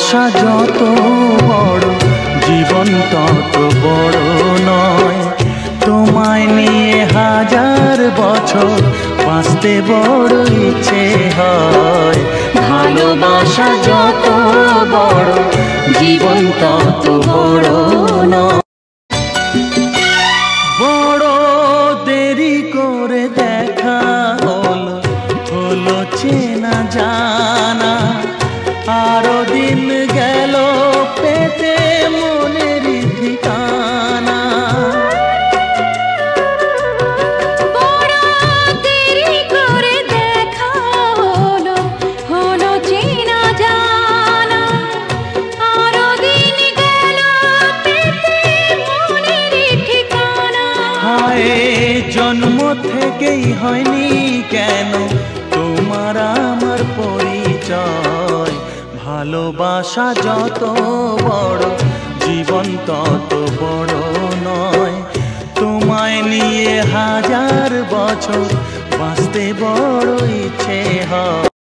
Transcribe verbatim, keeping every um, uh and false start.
ভালোবাসা যত বড় জীবন তত বড় নয়। তোমায় নিয়ে হাজার বছর বাঁচতে বড় ইচ্ছে হয়। ভালোবাসা যত বড় জীবন তত বড় নয়। বড় দেরি করে দেখা হলো, হলো চেনা জানা, আরো দিন গেল পেতে মনের ঠিকানা। বড় দেরি করে দেখা হলো, হলো চেনা জানা, আরো দিন গেল পেতে মনের ঠিকানা। হায় জন্ম থেকেই হয়নি কেন তোমার আমার পরিচয়। ভালোবাসা যত বড় জীবন তত বড় নয়। তোমায় নিয়ে হাজার বছর বাঁচতে বড় ইচ্ছে হয়।